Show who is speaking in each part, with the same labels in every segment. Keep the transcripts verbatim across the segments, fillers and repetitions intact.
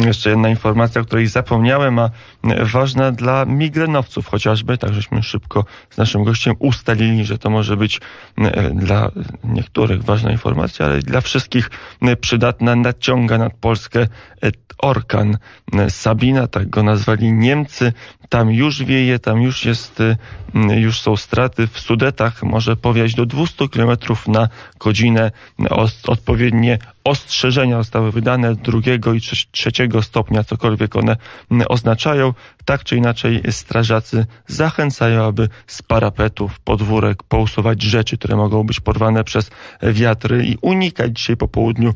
Speaker 1: Jeszcze jedna informacja, o której zapomniałem, a ważna dla migrenowców chociażby, tak żeśmy szybko z naszym gościem ustalili, że to może być dla niektórych ważna informacja, ale dla wszystkich przydatna. Naciąga nad Polskę orkan Sabina, tak go nazwali Niemcy. Tam już wieje, tam już jest, już są straty. W Sudetach może powiać do dwieście kilometrów na godzinę. Odpowiednie ostrzeżenia zostały wydane drugiego i trzeciego stopnia, cokolwiek one oznaczają. Tak czy inaczej strażacy zachęcają, aby z parapetów, podwórek pousuwać rzeczy, które mogą być porwane przez wiatry i unikać dzisiaj po południu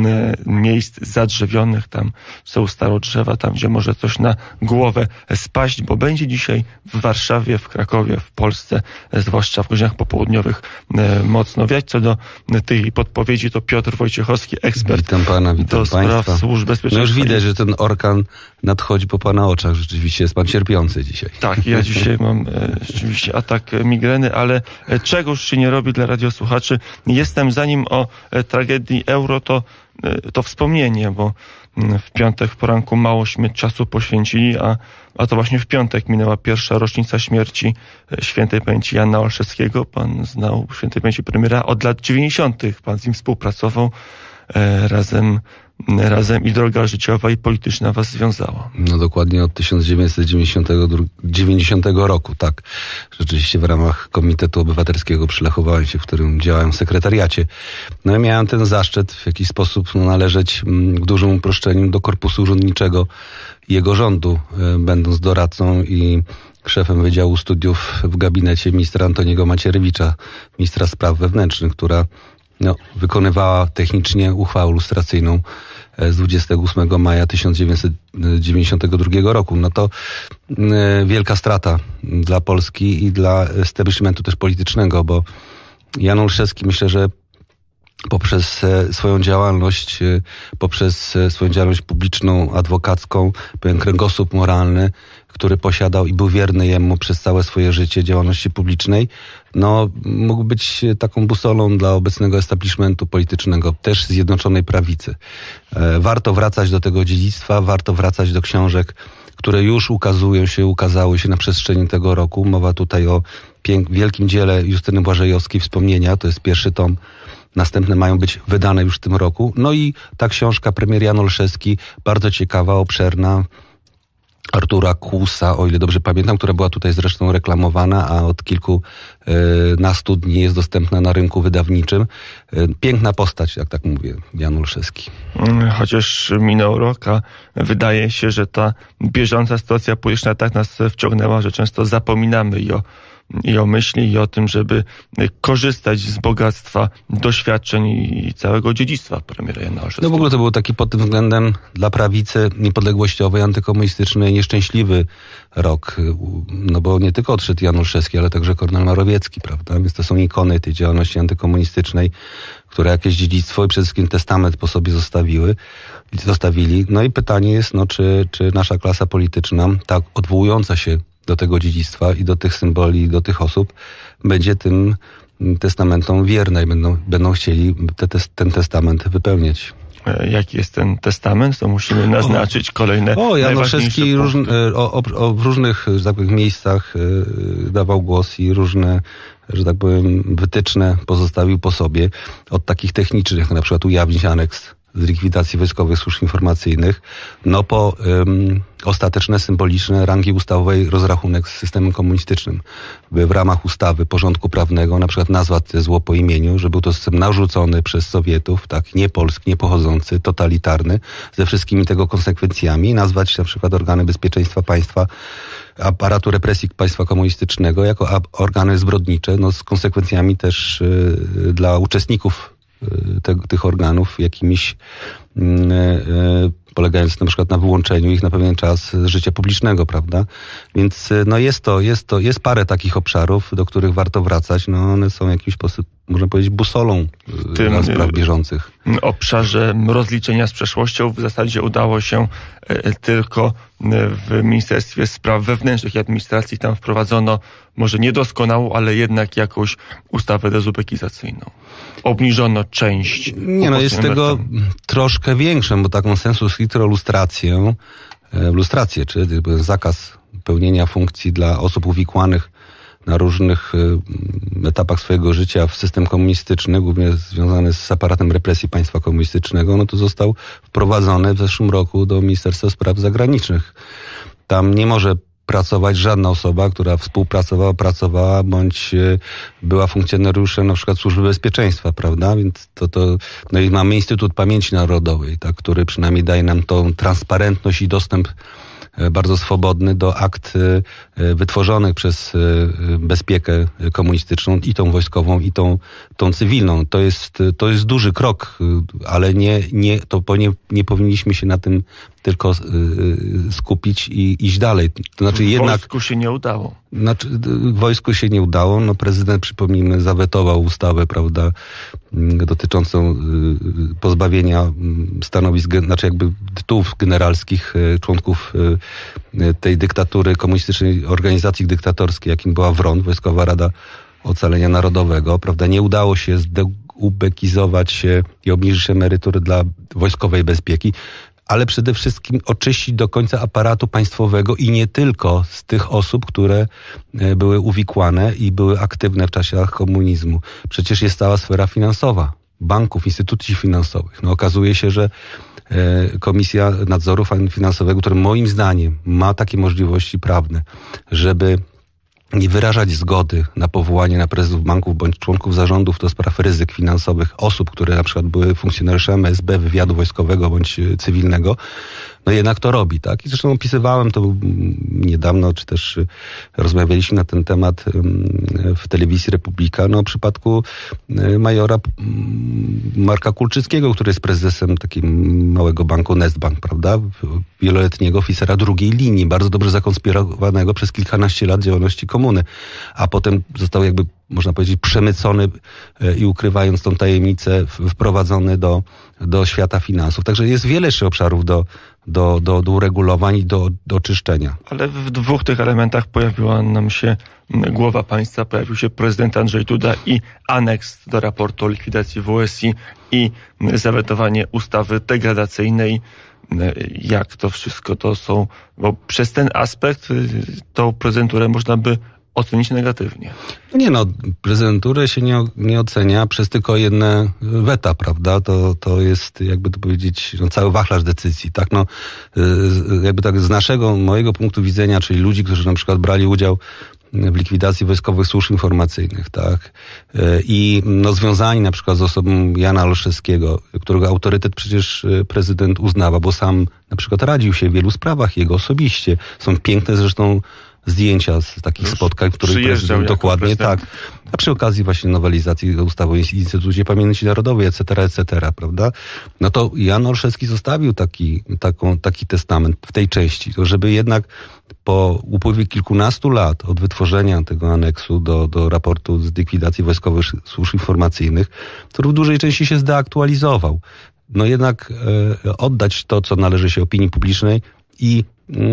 Speaker 1: miejsc zadrzewionych. Tam są starodrzewa, tam gdzie może coś na głowę spaść, bo będzie dzisiaj w Warszawie, w Krakowie, w Polsce, zwłaszcza w godzinach popołudniowych mocno wiać. Co do tej podpowiedzi, to Piotr Wojciechowski, ekspert
Speaker 2: witam pana, witam
Speaker 1: do spraw
Speaker 2: państwa.
Speaker 1: służb bezpieczeństwa.
Speaker 2: No już widać, że ten orkan nadchodzi po pana oczach. Rzeczywiście jest pan cierpiący dzisiaj.
Speaker 1: Tak, ja dzisiaj mam e, rzeczywiście atak migreny, ale e, czegoż się nie robi dla radiosłuchaczy. Jestem, zanim o e, tragedii Euro, to, e, to wspomnienie, bo m, w piątek w poranku małośmy czasu poświęcili, a, a to właśnie w piątek minęła pierwsza rocznica śmierci e, świętej pamięci Jana Olszewskiego. Pan znał świętej pamięci premiera od lat dziewięćdziesiątych. Pan z nim współpracował e, razem Razem i droga życiowa i polityczna was związała.
Speaker 2: No dokładnie od tysiąc dziewięćset dziewięćdziesiątego roku, tak. Rzeczywiście w ramach Komitetu Obywatelskiego przy Lechu Wałęsie, w którym działałem w sekretariacie. No i miałem ten zaszczyt w jakiś sposób no, należeć w dużym uproszczeniu do korpusu urzędniczego jego rządu, będąc doradcą i szefem Wydziału Studiów w gabinecie ministra Antoniego Macierewicza, ministra spraw wewnętrznych, która no, wykonywała technicznie uchwałę lustracyjną z dwudziestego ósmego maja tysiąc dziewięćset dziewięćdziesiątego drugiego roku. No to y, wielka strata dla Polski i dla establishmentu też politycznego, bo Jan Olszewski, myślę, że poprzez swoją działalność, poprzez swoją działalność publiczną, adwokacką, pewien kręgosłup moralny, który posiadał i był wierny jemu przez całe swoje życie działalności publicznej, no mógł być taką busolą dla obecnego establishmentu politycznego, też Zjednoczonej Prawicy. Warto wracać do tego dziedzictwa, warto wracać do książek, które już ukazują się, ukazały się na przestrzeni tego roku. Mowa tutaj o pięk- wielkim dziele Justyny Błażejowskiej, Wspomnienia, to jest pierwszy tom. Następne mają być wydane już w tym roku. No i ta książka, premier Jan Olszewski, bardzo ciekawa, obszerna, Artura Kłusa, o ile dobrze pamiętam, która była tutaj zresztą reklamowana, a od kilku y, nastu dni jest dostępna na rynku wydawniczym. Y, piękna postać, jak tak mówię, Jan Olszewski.
Speaker 1: Chociaż minął rok, a wydaje się, że ta bieżąca sytuacja polityczna tak nas wciągnęła, że często zapominamy i o i o myśli, i o tym, żeby korzystać z bogactwa, doświadczeń i całego dziedzictwa premiera Jana Olszewskiego.
Speaker 2: No w ogóle to był taki pod tym względem dla prawicy niepodległościowej, antykomunistycznej, nieszczęśliwy rok. No bo nie tylko odszedł Jan Olszewski, ale także Kornel Morawiecki, prawda? Więc to są ikony tej działalności antykomunistycznej, które jakieś dziedzictwo i przede wszystkim testament po sobie zostawiły, zostawili. No i pytanie jest, no czy, czy nasza klasa polityczna, tak odwołująca się do tego dziedzictwa i do tych symboli, i do tych osób, będzie tym testamentom wierna i będą, będą chcieli te, te, ten testament wypełniać.
Speaker 1: Jaki jest ten testament, to musimy naznaczyć o, kolejne
Speaker 2: O, Jan Olszewski róż, o, o, o, w różnych, że tak powiem, miejscach y, dawał głos i różne, że tak powiem, wytyczne pozostawił po sobie. Od takich technicznych, jak na przykład ujawnić aneks z likwidacji wojskowych służb informacyjnych, no po um, ostateczne, symboliczne rangi ustawowej rozrachunek z systemem komunistycznym. By w ramach ustawy porządku prawnego na przykład nazwać zło po imieniu, że był to system narzucony przez Sowietów, tak, nie polski, nie pochodzący, totalitarny, ze wszystkimi tego konsekwencjami, nazwać na przykład organy bezpieczeństwa państwa, aparatu represji państwa komunistycznego jako organy zbrodnicze, no z konsekwencjami też y, dla uczestników Te, tych organów jakimiś yy, yy, polegając na przykład na wyłączeniu ich na pewien czas z życia publicznego, prawda? Więc no jest to, jest to, jest parę takich obszarów, do których warto wracać. No one są w jakiś sposób można powiedzieć, busolą
Speaker 1: tym
Speaker 2: dla spraw bieżących.
Speaker 1: W obszarze rozliczenia z przeszłością w zasadzie udało się tylko w Ministerstwie Spraw Wewnętrznych i Administracji. Tam wprowadzono może niedoskonałą, ale jednak jakąś ustawę dezubekizacyjną. Obniżono część.
Speaker 2: Nie no, jest tego troszkę większą, bo taką sensu stricto lustrację, lustrację, czy zakaz pełnienia funkcji dla osób uwikłanych na różnych etapach swojego życia w system komunistyczny, głównie związany z aparatem represji państwa komunistycznego, no to został wprowadzony w zeszłym roku do Ministerstwa Spraw Zagranicznych. Tam nie może pracować żadna osoba, która współpracowała, pracowała, bądź była funkcjonariuszem na przykład Służby Bezpieczeństwa, prawda? Więc to, to, no i mamy Instytut Pamięci Narodowej, tak, który przynajmniej daje nam tą transparentność i dostęp bardzo swobodny do akt wytworzonych przez bezpiekę komunistyczną, i tą wojskową, i tą, tą cywilną. To jest, to jest duży krok, ale nie, nie, to nie, nie powinniśmy się na tym tylko skupić i iść dalej. To znaczy
Speaker 1: w
Speaker 2: jednak,
Speaker 1: wojsku się nie udało.
Speaker 2: Znaczy, w wojsku się nie udało. No, prezydent, przypomnijmy, zawetował ustawę, prawda, dotyczącą pozbawienia stanowisk, znaczy jakby tytułów generalskich członków tej dyktatury, komunistycznej organizacji dyktatorskiej, jakim była W R O N, Wojskowa Rada Ocalenia Narodowego, prawda. Nie udało się zdeubekizować się i obniżyć emerytury dla wojskowej bezpieki, ale przede wszystkim oczyścić do końca aparatu państwowego i nie tylko z tych osób, które były uwikłane i były aktywne w czasach komunizmu. Przecież jest cała sfera finansowa, banków, instytucji finansowych. No, okazuje się, że Komisja Nadzoru Finansowego, która moim zdaniem ma takie możliwości prawne, żeby nie wyrażać zgody na powołanie na prezesów banków bądź członków zarządów do spraw ryzyk finansowych osób, które na przykład były funkcjonariuszami S B, wywiadu wojskowego bądź cywilnego, no jednak to robi, tak? I zresztą opisywałem to niedawno, czy też rozmawialiśmy na ten temat w telewizji Republika, no w przypadku majora Marka Kulczyckiego, który jest prezesem takiego małego banku Nestbank, prawda? Wieloletniego oficera drugiej linii, bardzo dobrze zakonspirowanego przez kilkanaście lat działalności komuny, a potem został jakby, można powiedzieć, przemycony i ukrywając tą tajemnicę wprowadzony do, do świata finansów. Także jest wiele jeszcze obszarów do, do, do, do uregulowań i do, do czyszczenia.
Speaker 1: Ale w dwóch tych elementach pojawiła nam się głowa państwa, pojawił się prezydent Andrzej Duda i aneks do raportu o likwidacji W S I i zawetowanie ustawy degradacyjnej. Jak to wszystko to są, bo przez ten aspekt tą prezydenturę można by ocenić negatywnie.
Speaker 2: Nie no, prezydenturę się nie, nie ocenia przez tylko jedne weta, prawda? To, to jest, jakby to powiedzieć, no, cały wachlarz decyzji, tak? No, jakby tak z naszego, mojego punktu widzenia, czyli ludzi, którzy na przykład brali udział w likwidacji wojskowych służb informacyjnych, tak? I no, związani na przykład z osobą Jana Olszewskiego, którego autorytet przecież prezydent uznawa, bo sam na przykład radził się w wielu sprawach, jego osobiście. Są piękne zresztą zdjęcia z takich Już spotkań, w których prezydent dokładnie prezydent. tak. A przy okazji właśnie nowelizacji ustawy o Instytucie Pamięci Narodowej, et cetera, et cetera, prawda? No to Jan Olszewski zostawił taki, taką, taki testament w tej części, żeby jednak po upływie kilkunastu lat od wytworzenia tego aneksu do, do raportu z likwidacji wojskowych służb informacyjnych, który w dużej części się zdeaktualizował, no jednak e, oddać to, co należy się opinii publicznej i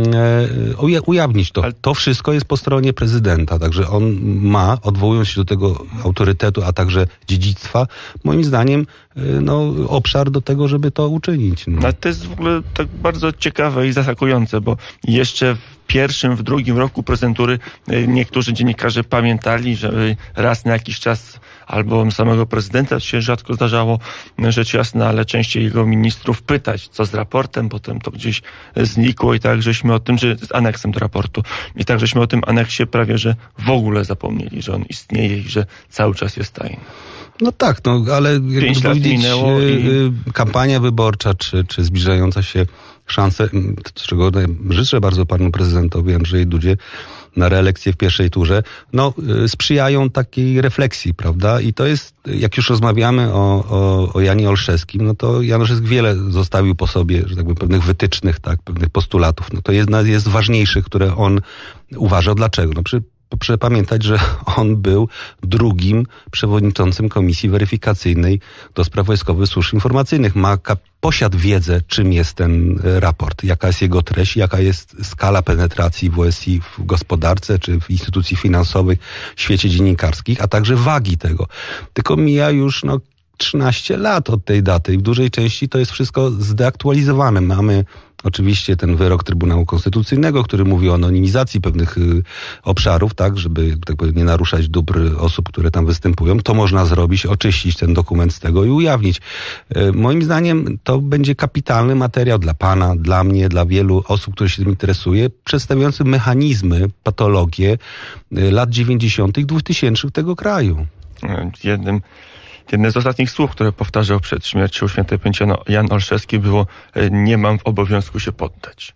Speaker 2: e, ujawnić to. To wszystko jest po stronie prezydenta, także on ma, odwołując się do tego autorytetu, a także dziedzictwa, moim zdaniem, no, obszar do tego, żeby to uczynić. No.
Speaker 1: Ale to jest w ogóle tak bardzo ciekawe i zaskakujące, bo jeszcze w pierwszym, w drugim roku prezydentury niektórzy dziennikarze pamiętali, że raz na jakiś czas albo samego prezydenta się rzadko zdarzało, rzecz jasna, ale częściej jego ministrów pytać, co z raportem, potem to gdzieś znikło i tak, żeśmy o tym, że z aneksem do raportu, i tak, żeśmy o tym aneksie prawie, że w ogóle zapomnieli, że on istnieje i że cały czas jest tajny.
Speaker 2: No tak, no ale
Speaker 1: Pięć lat minęło i...
Speaker 2: kampania wyborcza, czy, czy zbliżająca się szanse, z czego życzę bardzo panu prezydentowi Andrzejowi Dudzie na reelekcję w pierwszej turze, no sprzyjają takiej refleksji, prawda? I to jest, jak już rozmawiamy o, o, o Janie Olszewskim, no to Jan Olszewski wiele zostawił po sobie, że tak powiem, pewnych wytycznych, tak, pewnych postulatów. No to jedna jest z ważniejszych, które on uważał. Dlaczego? No przy, po proszę pamiętać, że on był drugim przewodniczącym Komisji Weryfikacyjnej do spraw Wojskowych Służb Informacyjnych. Ma kap- posiadł wiedzę, czym jest ten raport, jaka jest jego treść, jaka jest skala penetracji w O S I w gospodarce, czy w instytucji finansowych, w świecie dziennikarskim, a także wagi tego. Tylko mija już no, trzynaście lat od tej daty i w dużej części to jest wszystko zdeaktualizowane. Mamy oczywiście ten wyrok Trybunału Konstytucyjnego, który mówi o anonimizacji pewnych y, obszarów, tak, żeby tak powiem, nie naruszać dóbr osób, które tam występują. To można zrobić, oczyścić ten dokument z tego i ujawnić. Y, moim zdaniem to będzie kapitalny materiał dla pana, dla mnie, dla wielu osób, które się tym interesuje, przedstawiający mechanizmy, patologie y, lat dziewięćdziesiątych, dwutysięcznych tego kraju.
Speaker 1: Jednym Jedne z ostatnich słów, które powtarzał przed śmiercią świętej pamięci Jan Olszewski, było: nie mam w obowiązku się poddać.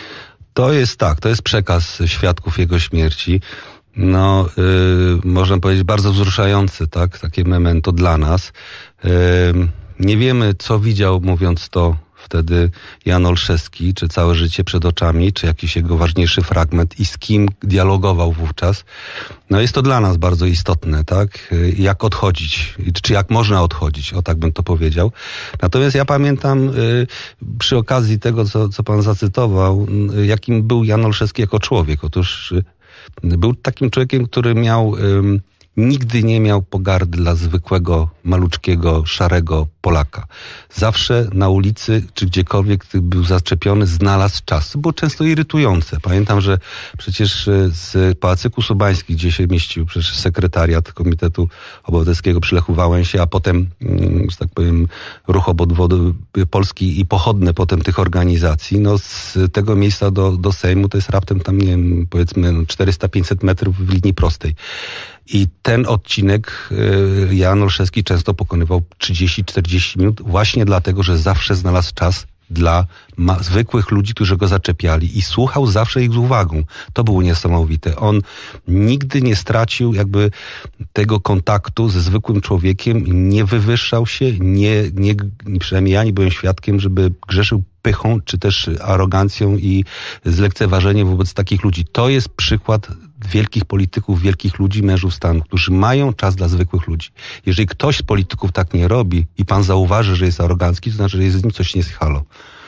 Speaker 2: To jest tak, to jest przekaz świadków jego śmierci. No, yy, można powiedzieć, bardzo wzruszający, tak, takie memento dla nas. Yy, nie wiemy, co widział, mówiąc to wtedy Jan Olszewski, czy całe życie przed oczami, czy jakiś jego ważniejszy fragment i z kim dialogował wówczas. No jest to dla nas bardzo istotne, tak? Jak odchodzić, czy jak można odchodzić, o tak bym to powiedział. Natomiast ja pamiętam y, przy okazji tego, co, co pan zacytował, y, jakim był Jan Olszewski jako człowiek. Otóż y, był takim człowiekiem, który miał... Y, Nigdy nie miał pogardy dla zwykłego, maluczkiego, szarego Polaka. Zawsze na ulicy, czy gdziekolwiek był zaczepiony, znalazł czas. To było często irytujące. Pamiętam, że przecież z Pałacyku Subańskich, gdzie się mieścił przecież sekretariat Komitetu Obywatelskiego przy Lechu Wałęsie, a potem, że tak powiem, Ruch Obwodów Polski i pochodne potem tych organizacji, no z tego miejsca do, do Sejmu to jest raptem tam, nie wiem, powiedzmy czterysta pięćset metrów w linii prostej. I ten odcinek Jan Olszewski często pokonywał trzydzieści czterdzieści minut właśnie dlatego, że zawsze znalazł czas dla ma- zwykłych ludzi, którzy go zaczepiali i słuchał zawsze ich z uwagą. To było niesamowite. On nigdy nie stracił jakby tego kontaktu ze zwykłym człowiekiem, nie wywyższał się, nie, nie, przynajmniej ja nie byłem świadkiem, żeby grzeszył pychą, czy też arogancją i zlekceważeniem wobec takich ludzi. To jest przykład wielkich polityków, wielkich ludzi, mężów stanu, którzy mają czas dla zwykłych ludzi. Jeżeli ktoś z polityków tak nie robi i pan zauważy, że jest arogancki, to znaczy, że jest z nim coś nie halo.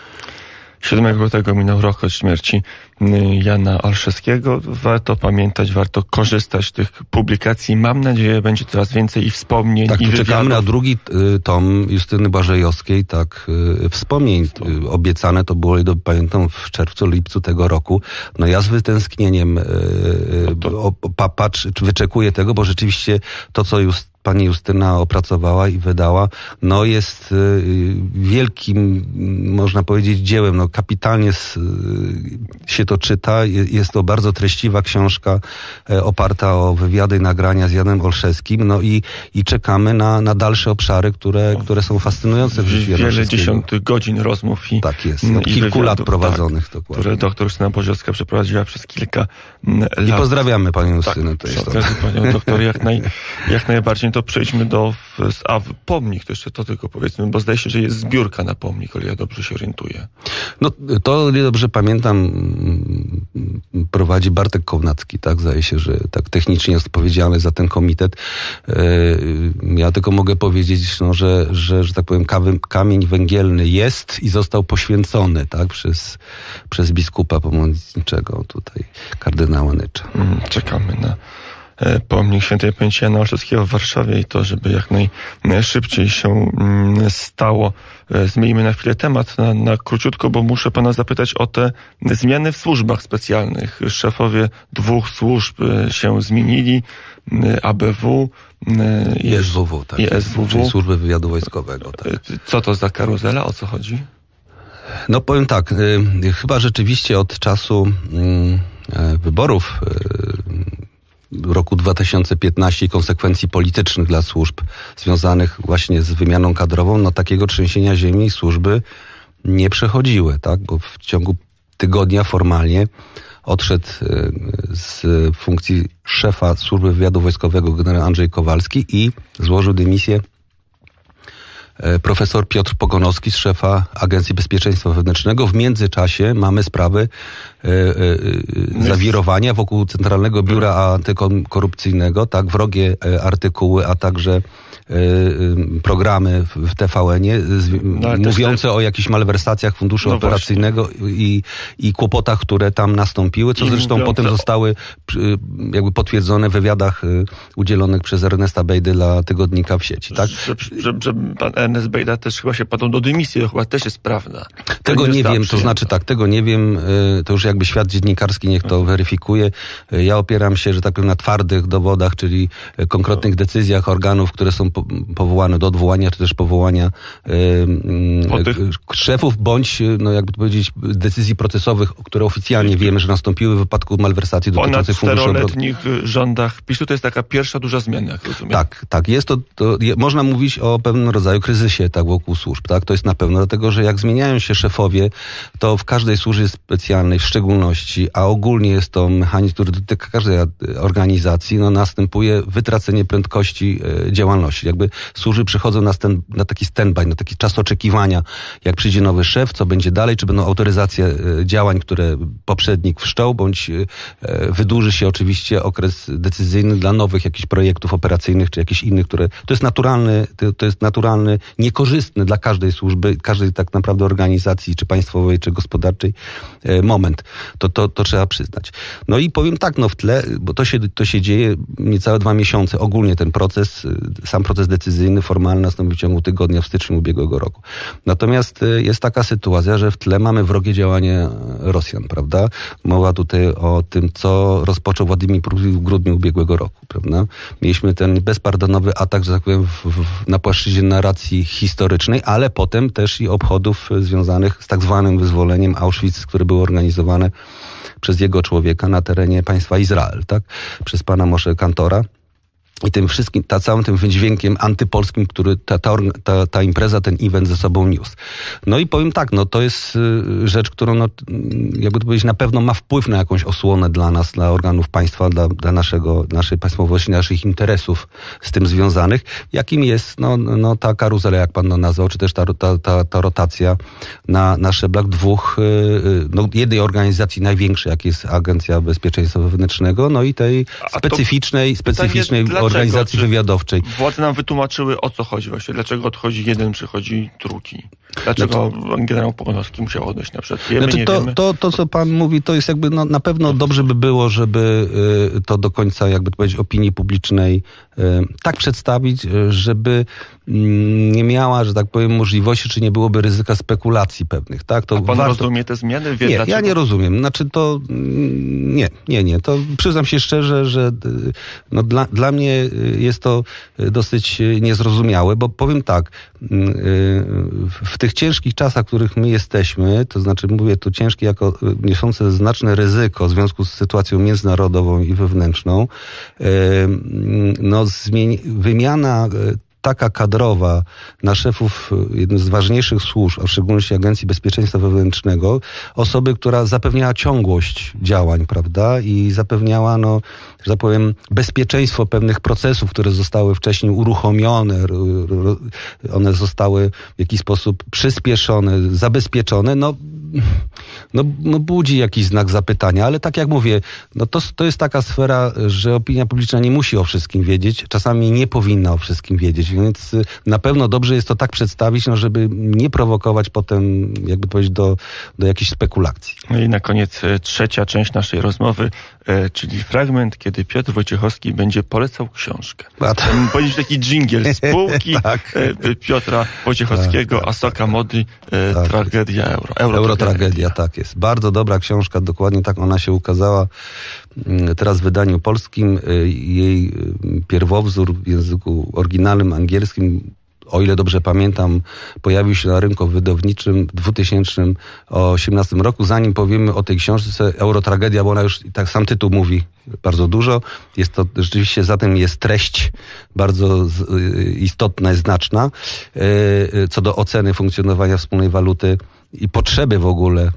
Speaker 1: siódmego lutego minął rok od śmierci Jana Olszewskiego. Warto pamiętać, warto korzystać z tych publikacji. Mam nadzieję, będzie coraz więcej i wspomnień,
Speaker 2: tak,
Speaker 1: i wywiadów.
Speaker 2: czekamy na drugi y, tom Justyny Błażejowskiej, tak, y, wspomnień. Y, obiecane to było, pamiętam, w czerwcu, lipcu tego roku. No ja z wytęsknieniem y, no to... o, pa, patrz, wyczekuję tego, bo rzeczywiście to, co już pani Justyna opracowała i wydała, no jest y, wielkim, można powiedzieć, dziełem. No kapitalnie s, y, się to czyta. Jest to bardzo treściwa książka y, oparta o wywiady i nagrania z Janem Olszewskim. No i, i czekamy na, na dalsze obszary, które, które są fascynujące w życiu Jana
Speaker 1: Wiele dziesiątych godzin rozmów i
Speaker 2: tak jest. Od kilku wywiadów, lat prowadzonych. Tak,
Speaker 1: które doktor Justyna Błażejowska przeprowadziła przez kilka lat.
Speaker 2: I pozdrawiamy panią Justynę.
Speaker 1: Tak, przy okazji panią doktor jak, naj, jak najbardziej. To przejdźmy do... A pomnik, to jeszcze to tylko powiedzmy, bo zdaje się, że jest zbiórka na pomnik, ale ja dobrze się orientuję.
Speaker 2: No to, o ile dobrze pamiętam, prowadzi Bartek Kownacki, tak? Zdaje się, że tak technicznie jest odpowiedzialny za ten komitet. Ja tylko mogę powiedzieć, no, że, że, że tak powiem, kamień węgielny jest i został poświęcony, tak? Przez, przez biskupa pomocniczego tutaj, kardynała Nycza.
Speaker 1: Czekamy na pomnik świętej pamięci Jana Olszewskiego w Warszawie i to, żeby jak najszybciej się stało. Zmieńmy na chwilę temat, na, na króciutko, bo muszę pana zapytać o te zmiany w służbach specjalnych. Szefowie dwóch służb się zmienili, A B W
Speaker 2: i S W W, tak.
Speaker 1: I S W W.
Speaker 2: Czyli Służby Wywiadu Wojskowego. Tak.
Speaker 1: Co to za karuzela? O co chodzi?
Speaker 2: No powiem tak, y, chyba rzeczywiście od czasu y, wyborów y, roku dwa tysiące piętnastego i konsekwencji politycznych dla służb związanych właśnie z wymianą kadrową, no takiego trzęsienia ziemi służby nie przechodziły, tak? Bo w ciągu tygodnia formalnie odszedł z funkcji szefa Służby Wywiadu Wojskowego generał Andrzej Kowalski i złożył dymisję profesor Piotr Pogonowski z szefa Agencji Bezpieczeństwa Wewnętrznego. W międzyczasie mamy sprawy e, e, zawirowania wokół Centralnego Biura Antykorupcyjnego, tak, wrogie artykuły, a także programy w T V N-ie no, mówiące te... o jakichś malwersacjach funduszu no operacyjnego i, i kłopotach, które tam nastąpiły, co I zresztą mówiące... potem zostały jakby potwierdzone w wywiadach udzielonych przez Ernesta Bejdy dla tygodnika w sieci, tak?
Speaker 1: Że, że, że pan Ernest Bejda też chyba się padł do dymisji, to chyba też jest prawda.
Speaker 2: Tego nie wiem, to znaczy tak, tego nie wiem, to już jakby świat dziennikarski niech to weryfikuje. Ja opieram się, że tak powiem, na twardych dowodach, czyli konkretnych decyzjach organów, które są powołane do odwołania, czy też powołania yy, tych... szefów, bądź, no jakby to powiedzieć, decyzji procesowych, które oficjalnie wiemy, że nastąpiły w wypadku malwersacji dotyczących funduszu
Speaker 1: obrotu. Po czteroletnich rządach PiSu to jest taka pierwsza duża zmiana, jak rozumiem.
Speaker 2: Tak, tak. Jest to, to je, można mówić o pewnym rodzaju kryzysie tak wokół służb, tak? To jest na pewno, dlatego, że jak zmieniają się szefowie, to w każdej służbie specjalnej w szczególności, a ogólnie jest to mechanizm, który dotyka każdej organizacji, no następuje wytracenie prędkości e, działalności. Jakby służby przychodzą na, stand, na taki stand-by, na taki czas oczekiwania, jak przyjdzie nowy szef, co będzie dalej, czy będą autoryzacje e, działań, które poprzednik wszczął, bądź e, wydłuży się oczywiście okres decyzyjny dla nowych jakichś projektów operacyjnych, czy jakichś innych, które... To jest naturalny, to, to jest naturalny, niekorzystny dla każdej służby, każdej tak naprawdę organizacji, czy państwowej, czy gospodarczej e, moment. To, to, to trzeba przyznać. No i powiem tak, no w tle, bo to się, to się dzieje niecałe dwa miesiące, ogólnie ten proces, sam proces decyzyjny, formalny nastąpił w ciągu tygodnia w styczniu ubiegłego roku. Natomiast jest taka sytuacja, że w tle mamy wrogie działanie Rosjan, prawda? Mowa tutaj o tym, co rozpoczął Władimir Putin w grudniu ubiegłego roku, prawda? Mieliśmy ten bezpardonowy atak, że tak powiem, w, w, na płaszczyźnie narracji historycznej, ale potem też i obchodów związanych z tak zwanym wyzwoleniem Auschwitz, które były organizowane przez jego człowieka na terenie państwa Izrael, tak? Przez pana Moshe Kantora. I tym wszystkim, ta, całym tym wydźwiękiem antypolskim, który ta, ta, ta, ta impreza, ten event ze sobą niósł. No i powiem tak, no to jest rzecz, którą no, jakby to powiedzieć, na pewno ma wpływ na jakąś osłonę dla nas, dla organów państwa, dla, dla naszego, naszej państwowości, naszych interesów z tym związanych, jakim jest no, no ta karuzela, jak pan to nazwał, czy też ta, ta, ta, ta rotacja na, na szczeblach dwóch, no jednej organizacji największej, jak jest Agencja Bezpieczeństwa Wewnętrznego, no i tej specyficznej, specyficznej organizacji wywiadowczej.
Speaker 1: Władze nam wytłumaczyły, o co chodzi właśnie. Dlaczego odchodzi jeden, przychodzi drugi. Dlaczego znaczy, generał Pogonowski musiał odejść na przykład. Wiemy,
Speaker 2: znaczy,
Speaker 1: nie
Speaker 2: to,
Speaker 1: wiemy.
Speaker 2: To, to, co pan mówi, to jest jakby no, na pewno dobrze by było, żeby y, to do końca, jakby to powiedzieć, opinii publicznej y, tak przedstawić, y, żeby y, nie miała, że tak powiem, możliwości, czy nie byłoby ryzyka spekulacji pewnych. Tak? To
Speaker 1: A pan
Speaker 2: warto...
Speaker 1: rozumie te zmiany? Wie,
Speaker 2: nie,
Speaker 1: dlaczego?
Speaker 2: ja nie rozumiem. Znaczy to nie, nie, nie. To przyznam się szczerze, że no, dla, dla mnie jest to dosyć niezrozumiałe, bo powiem tak, w tych ciężkich czasach, w których my jesteśmy, to znaczy mówię tu ciężkie jako niosące znaczne ryzyko w związku z sytuacją międzynarodową i wewnętrzną, no zmieni- wymiana taka kadrowa na szefów jednych z ważniejszych służb, a w szczególności Agencji Bezpieczeństwa Wewnętrznego, osoby, która zapewniała ciągłość działań, prawda, i zapewniała, no, że tak powiem, bezpieczeństwo pewnych procesów, które zostały wcześniej uruchomione, one zostały w jakiś sposób przyspieszone, zabezpieczone, no, no, no budzi jakiś znak zapytania, ale tak jak mówię, no to, to jest taka sfera, że opinia publiczna nie musi o wszystkim wiedzieć, czasami nie powinna o wszystkim wiedzieć, więc na pewno dobrze jest to tak przedstawić, no żeby nie prowokować potem, jakby powiedzieć, do, do jakichś spekulacji.
Speaker 1: No i na koniec trzecia część naszej rozmowy, e, czyli fragment, kiedy Piotr Wojciechowski będzie polecał książkę. Chciałbym powiedzieć taki dżingiel z półki tak. e, Piotra Wojciechowskiego, tak, tak, Asoka Mody, e, tak, Tragedia Euro. Euro
Speaker 2: Eurotragedia, tak jest. Bardzo dobra książka, dokładnie tak ona się ukazała teraz w wydaniu polskim. Jej pierwowzór w języku oryginalnym angielskim, o ile dobrze pamiętam, pojawił się na rynku wydawniczym w dwa tysiące osiemnastym roku. Zanim powiemy o tej książce Eurotragedia, bo ona już, tak sam tytuł mówi, bardzo dużo. Jest to rzeczywiście, zatem jest treść bardzo istotna i znaczna co do oceny funkcjonowania wspólnej waluty i potrzeby w ogóle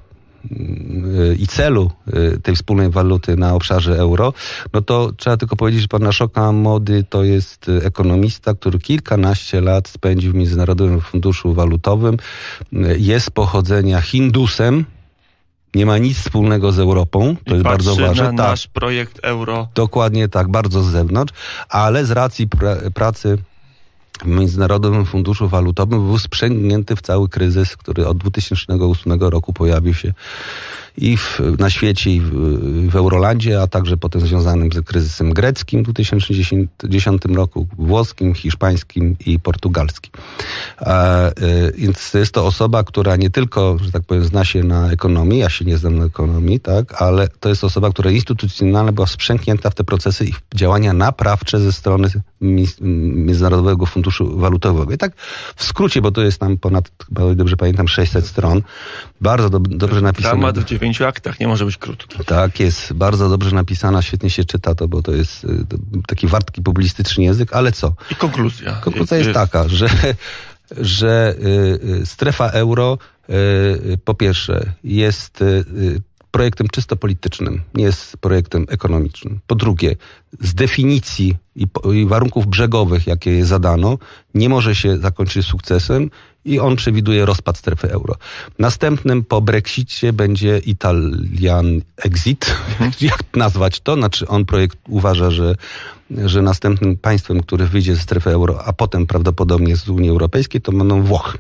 Speaker 2: i celu tej wspólnej waluty na obszarze euro, no to trzeba tylko powiedzieć, że pan Ashoka Mody to jest ekonomista, który kilkanaście lat spędził w Międzynarodowym Funduszu Walutowym. Jest pochodzenia Hindusem, nie ma nic wspólnego z Europą, to
Speaker 1: I
Speaker 2: jest bardzo ważne.
Speaker 1: Na nasz tak. projekt euro.
Speaker 2: Dokładnie tak, bardzo z zewnątrz, ale z racji pra- pracy w Międzynarodowym Funduszu Walutowym był sprzęgnięty w cały kryzys, który od dwa tysiące ósmego roku pojawił się i w, na świecie, i w, w Eurolandzie, a także potem związanym z kryzysem greckim w dwa tysiące dziesiątym roku, włoskim, hiszpańskim i portugalskim. A, y, więc jest to osoba, która nie tylko, że tak powiem, zna się na ekonomii, ja się nie znam na ekonomii, tak, ale to jest osoba, która instytucjonalnie była sprzęgnięta w te procesy i w działania naprawcze ze strony Międzynarodowego Funduszu Walutowego. I tak w skrócie, bo to jest tam ponad, chyba dobrze pamiętam, sześćset stron, bardzo do, dobrze napisane.
Speaker 1: Dramat w dziewięciu aktach, nie może być krótki.
Speaker 2: Tak, jest bardzo dobrze napisana, świetnie się czyta to, bo to jest taki wartki publicystyczny język, ale co?
Speaker 1: I konkluzja.
Speaker 2: Konkluzja jest, jest taka, że, że y, strefa euro y, po pierwsze jest y, projektem czysto politycznym, nie jest projektem ekonomicznym. Po drugie, z definicji i, i warunków brzegowych, jakie je zadano, nie może się zakończyć sukcesem i on przewiduje rozpad strefy euro. Następnym po Brexicie będzie Italian exit. Jak nazwać to? Znaczy on projekt uważa, że, że następnym państwem, które wyjdzie ze strefy euro, a potem prawdopodobnie z Unii Europejskiej, to będą Włochy.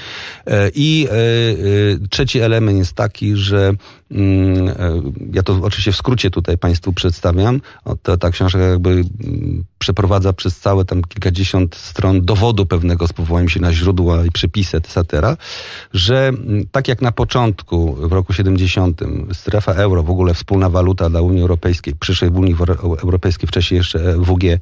Speaker 2: I trzeci element jest taki, że ja to oczywiście w skrócie tutaj Państwu przedstawiam. To, ta książka jakby przeprowadza przez całe tam kilkadziesiąt stron dowodu pewnego z powołaniem się na źródła i przepisy, et cetera, że tak jak na początku w roku siedemdziesiątym strefa euro, w ogóle wspólna waluta dla Unii Europejskiej, przyszłej Unii Europejskiej, wcześniej jeszcze W G,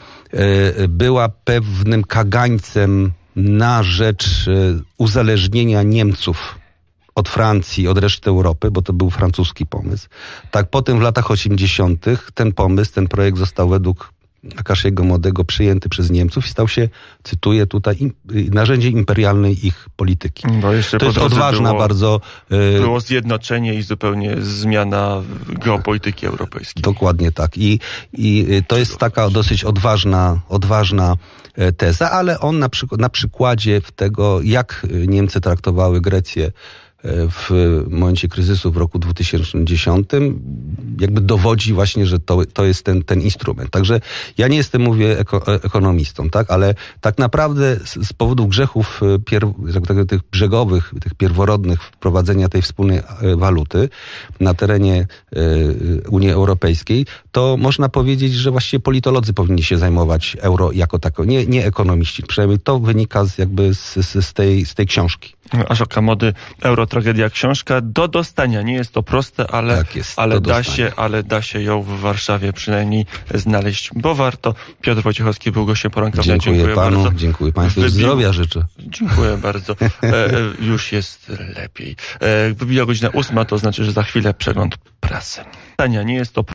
Speaker 2: była pewnym kagańcem na rzecz uzależnienia Niemców od Francji, od reszty Europy, bo to był francuski pomysł. Tak potem w latach osiemdziesiątych ten pomysł, ten projekt został według Akashiego Modego przyjęty przez Niemców i stał się, cytuję tutaj, im, narzędziem imperialnej ich polityki.
Speaker 1: Bo jeszcze
Speaker 2: to jest odważna
Speaker 1: było,
Speaker 2: bardzo...
Speaker 1: Było zjednoczenie i zupełnie zmiana geopolityki europejskiej.
Speaker 2: Dokładnie tak. I, i to jest taka dosyć odważna, odważna teza, ale on na, przyk- na przykładzie tego, jak Niemcy traktowały Grecję w momencie kryzysu w roku dwa tysiące dziesiątym jakby dowodzi właśnie, że to, to jest ten, ten instrument. Także ja nie jestem, mówię, eko, ekonomistą, tak, ale tak naprawdę z, z powodu grzechów pier, tych brzegowych, tych pierworodnych wprowadzenia tej wspólnej waluty na terenie Unii Europejskiej, to można powiedzieć, że właściwie politolodzy powinni się zajmować euro jako tako, nie, nie ekonomiści. Przynajmniej to wynika z, jakby z, z, z, tej, z tej książki.
Speaker 1: Ashoka Mody, Euro Tragedia książka do dostania. Nie jest to proste, ale,
Speaker 2: tak jest,
Speaker 1: ale, da się, ale da się ją w Warszawie przynajmniej znaleźć, bo warto. Piotr Wojciechowski był gościem poranka.
Speaker 2: Dziękuję, dziękuję panu,
Speaker 1: bardzo.
Speaker 2: Dziękuję państwu. Wybił... Zdrowia życzę.
Speaker 1: Dziękuję bardzo. E, już jest lepiej. E, wybija godzina ósma, to znaczy, że za chwilę przegląd prasy. Nie jest to